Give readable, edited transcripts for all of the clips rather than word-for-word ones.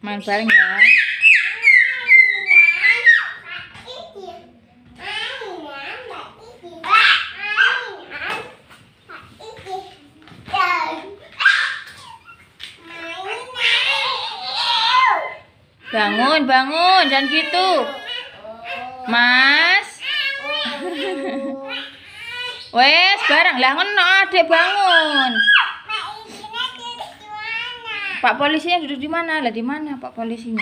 Main bareng ya. Bangun, bangun, jangan gitu. Mas. Wes, bareng lah ngono, Adik bangun. Pak polisinya duduk di mana? Lah di mana Pak polisinya?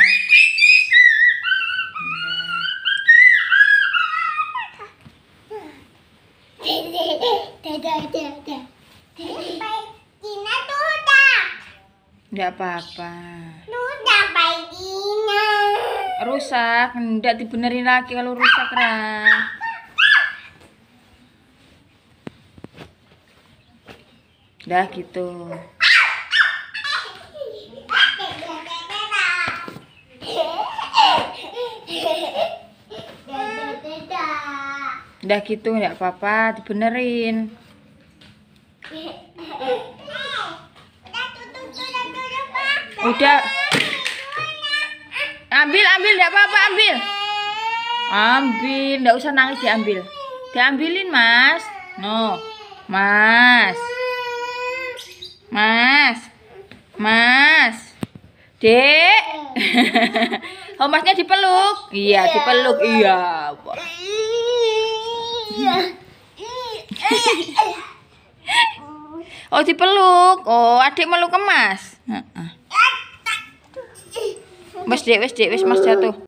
Enggak apa-apa. Rusak, enggak dibenerin lagi kalau rusak, Ra. Dah gitu. Udah gitu enggak apa-apa, dibenerin. Udah. Ambil enggak apa-apa, ambil. Ambil, enggak usah nangis, diambil. Diambilin, Mas. No. Mas. Mas. Mas. Dek. Oh, Masnya dipeluk. Iya, dipeluk. Iya. Oh, dipeluk. Oh, adik meluk ke Mas. Wes, Dek, wes Mas jatuh.